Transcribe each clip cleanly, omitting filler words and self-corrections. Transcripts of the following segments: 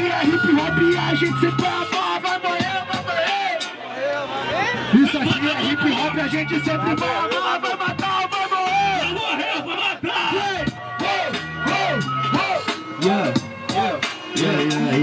aqui é hip hop e a gente sempre amar, vai morrer, vai morrer. Isso aqui é hip hop e a gente sempre vai amar, vai matar, vai morrer. Vai morrer, vai matar. Yeah, yeah, yeah,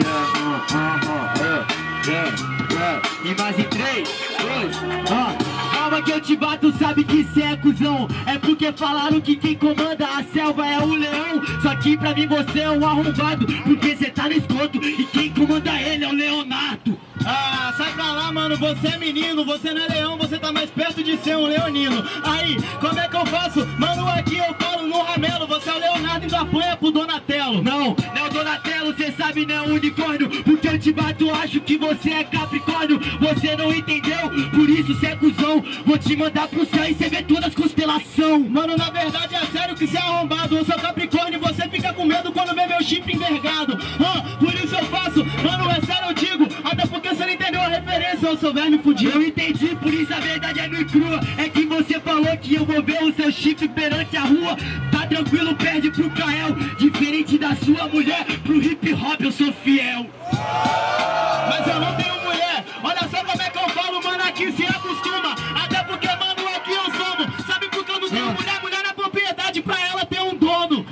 yeah, yeah. E mais em 3, 2, calma que eu te bato, sabe que cê é cuzão. É porque falaram que quem comanda a selva é o leão. Só que pra mim você é um arrombado, porque cê tá no esgoto e quem comanda ele é o Leonardo. Ah, sai pra lá, mano, você é menino, você não é leão, você tá mais perto de ser um leonino. Aí, como é que eu faço? Mano, aqui eu falo no ramelo, você é o Leonardo e apanha pro Donatello. Não, não é o Donatello, cê sabe, não é o unicórnio. Porque eu te bato, acho que você é Capricórnio. Você não entendeu, por isso cê é cuzão. Vou te mandar pro céu e cê vê todas as constelações. Mano, na verdade é sério que cê é arrombado. Eu sou Capricórnio e você fica com medo quando vê meu chifre envergado. Por isso eu faço, mano, é sério eu digo. Até porque você não entendeu a referência, eu sou verme fudido. Eu entendi, por isso a verdade é nua e crua. É que você falou que eu vou ver o seu chifre perante a rua. Tá tranquilo, perde pro Kael. Diferente da sua mulher, pro hip hop eu sou fiel. Mas eu não tenho mulher, olha só como é que eu falo, mano, aqui se acostuma. Até porque, mano, aqui eu somo. Sabe por que eu não tenho mulher? Mulher na propriedade, pra ela ter um dono.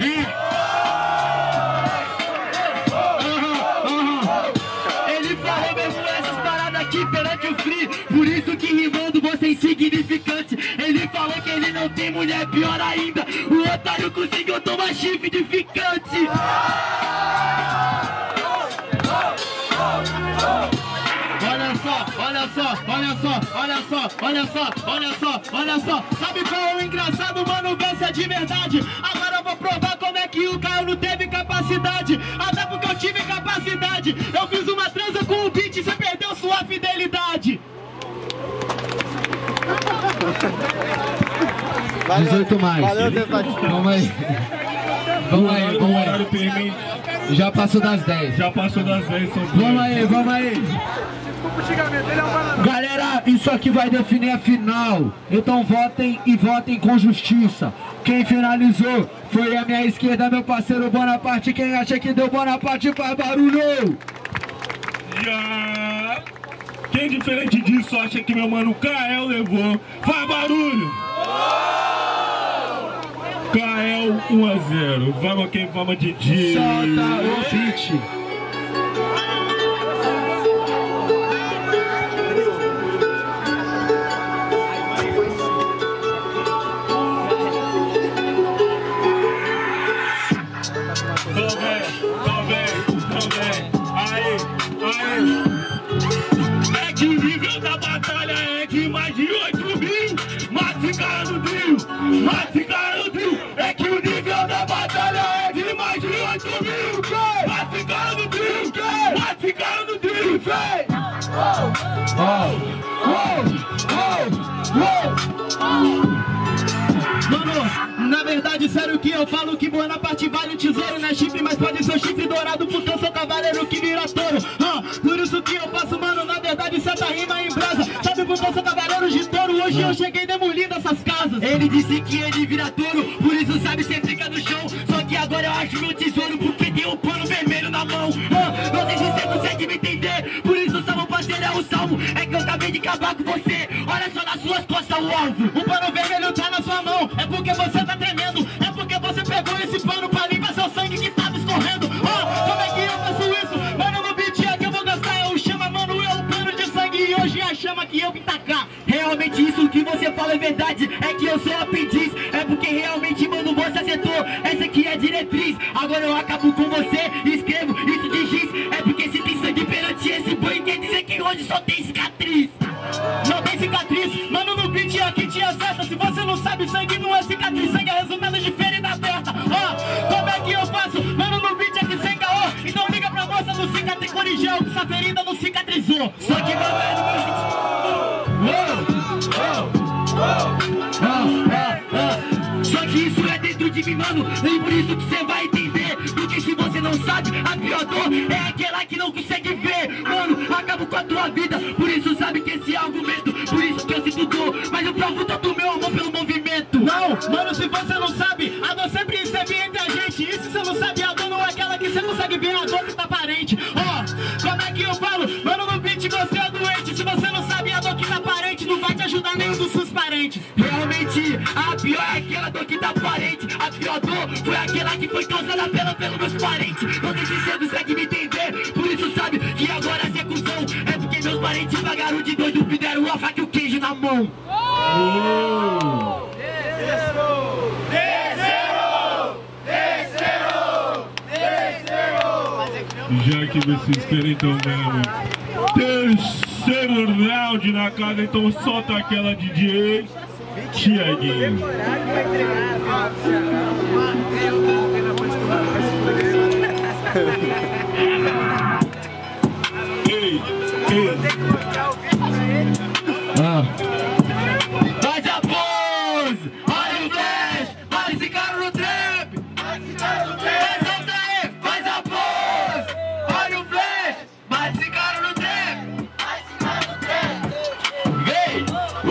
Ele falou mesmo essas paradas aqui perante o free. Por isso que rimando você é insignificante. Ele falou que ele não tem mulher, pior ainda. O otário conseguiu tomar chifre de ficante. Olha só, olha só, olha só, olha só, olha só, olha só, olha só. Sabe qual é o engraçado, mano? Verso é de verdade. Agora eu vou provar como é que o Caio não teve capacidade. Até porque eu tive capacidade. Eu fiz uma transa com o beat e você perdeu sua fidelidade. 18 mais. Vamos aí. Vamos aí, vamos aí. Já passou das 10. Já passou das 10. Vamos aí, vamos aí. Galera, isso aqui vai definir a final. Então votem e votem com justiça. Quem finalizou foi a minha esquerda, meu parceiro Bonaparte. Quem acha que deu Bonaparte faz barulho. Yeah. Quem diferente disso acha que meu mano Kael levou, faz barulho. Kael 1-0. Vamos quem vamos DJ. Solta o beat. É que o nível da batalha é de mais de 8 mil. Mate cara no trio, mate cara no trio. É que o nível da batalha é de mais de 8 mil. Mate cara no trio, mate cara no trio. Mano, na verdade, sério que eu falo que Bonaparte vale o tesouro, não é chifre, mas pode ser o chifre dourado, porque eu sou cavaleiro que vira touro. Por isso que eu faço, mano, na verdade, certa rima em brasa. Sabe por que eu sou cavaleiro de touro? Hoje eu cheguei demolindo essas casas. Ele disse que ele vira touro, por isso sabe, cê fica no chão. Só que agora eu acho meu tesouro, porque tem um pano vermelho na mão. Não sei se você consegue me entender, por isso só meu parceiro é o salmo. É que eu acabei de acabar com você, olha só nas suas costas o alvo. O pano vermelho tá na sua mão, é porque você tá tremendo. É porque você pegou esse pano pra limpar seu sangue que tava escorrendo. Como é que eu faço isso? Mano, no beat é que eu vou gastar, eu chamo, mano, eu o pano de sangue e hoje é a chama que eu vim tacar. Realmente isso que você fala é verdade, é que eu sou aprendiz. É porque realmente, mano, você acertou, essa aqui é a diretriz. Agora eu acabo com você e escrevo isso de giz. É porque se tem sangue perante esse boi, quer dizer que hoje só tem cicatriz. Não tem cicatriz, mano, no beat aqui te acerta. Se você não sabe, sangue não é cicatriz, sangue é resultado de ferida aberta. Como é que eu faço? Mano, no beat aqui sem caô. Então liga pra moça do cicatriz corigeu, que essa ferida não cicatrizou. Só que mano, é no meu só que isso é dentro de mim, mano, e por isso que você vai entender. Porque se você não sabe, a pior dor é aquela que não consegue ver. Mano, acabo com a tua vida, por isso sabe que esse é argumento. Por isso que eu sinto dor, mas eu provo todo o meu amor pelo movimento. Não, mano, se você não sabe, a dor sempre esteve entre a gente. E se você não sabe, a dor não é aquela que você consegue ver, a dor que tá aparente. que tá aparente. A pior dor foi aquela que foi causada pelos meus parentes. Não deixe ser, consegue me entender. Por isso sabe que agora cê é cuzão. É porque meus parentes pagaram de doido, me deram a faca e o queijo na mão. Já que vocês querem então mesmo terceiro round na casa, então solta aquela DJ Tiaguinho. Ei. Faz a pose, olha o flash, olha esse cara no trap. Faz a pose, olha o flash, olha esse cara no trap. Vem,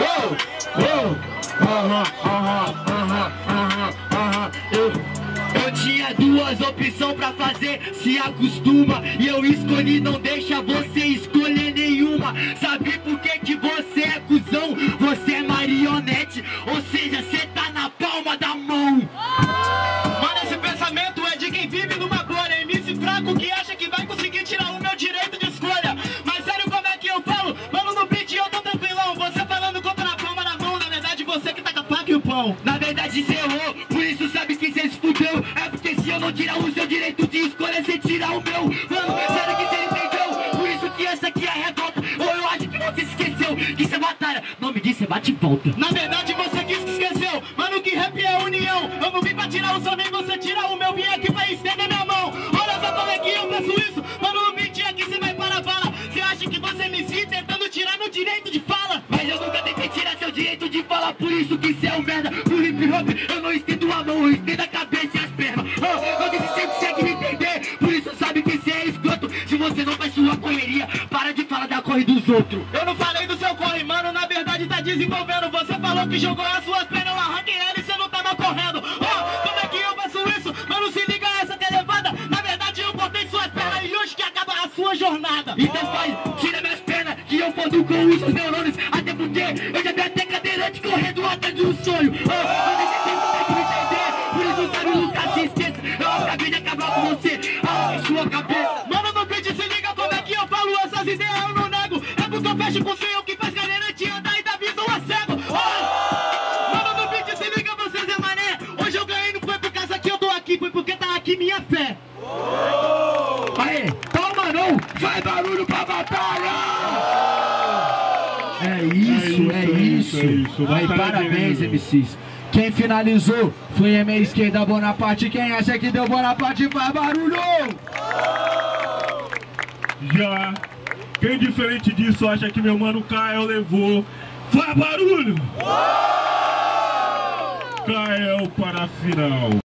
Eu tinha duas opções pra fazer, se acostuma. E eu escolhi não deixa você escolher nenhuma. Sabe por que você é cuzão? Você é marionete, ou seja, cê tá na palma da mão. Mano, esse pensamento é de quem vive numa bolha. MC fraco que acha que vai conseguir tirar o meu direito de escolha. Mas sério, como é que eu falo? Mano, no beat eu tô tranquilão. Você falando contra a palma na mão. Na verdade, você que tá com a faca e o pão. Na verdade cê errou, por isso sabe que cê se fudeu. É porque se eu não tirar o seu direito de escolha, cê tira o meu. Mano, sério que cê entendeu? Por isso que essa aqui é a revolta. Ou eu acho que você esqueceu que isso é batalha. Não me diz, cê bate e volta. Na verdade, você que esqueceu. Mano, que rap é união. Eu não vim pra tirar o seu, nem você tira o meu. Vim aqui pra estender minha mão. Olha só como é que eu faço isso. Mano, no beat aqui cê vai para a bala. Cê acha que você me cita tentando tirar meu direito de fala. Mas eu nunca tentei tirar seu direito de falar. Por isso que cê é um merda. No hip hop eu não estendo a mão, eu estendo a cabeça e as pernas. Não disse sempre consegue me entender. Por isso sabe que cê é escroto. Se você não faz sua correria, para de falar da corre dos outros. Eu não falei do seu corre, mano, na verdade tá desenvolvendo. Você falou que jogou as suas pernas, eu arranquei ela e cê não tava correndo. Como é que eu faço isso? Mano, se liga essa que é levada. Na verdade eu botei suas pernas e hoje que acaba a sua jornada. Então faz, tira minhas pernas, que eu fodo com os seus neurônios. Até porque eu já vi até cadeirante correndo atrás de um sonho. Não deixa sempre consegue me entender. Por isso sabe, nunca se esqueça. Eu acabei de acabar com você, em sua cabeça. Mano, no beat se liga como é que eu falo essas ideias, eu não nego. É porque eu fecho com o senhor que faz cadeirante andar e dá visão a cego. Mano, no beat se liga, vocês é mané. Hoje eu ganhei, não foi por causa que eu tô aqui, foi porque tá aqui minha fé. Aê, palma não, faz barulho pra batalha! É isso. Aí, parabéns, MCs. Quem finalizou foi a minha esquerda, Bonaparte. Quem acha que deu Bonaparte, faz barulho! Já quem diferente disso acha que meu mano Kael levou, faz barulho! Kael para a final.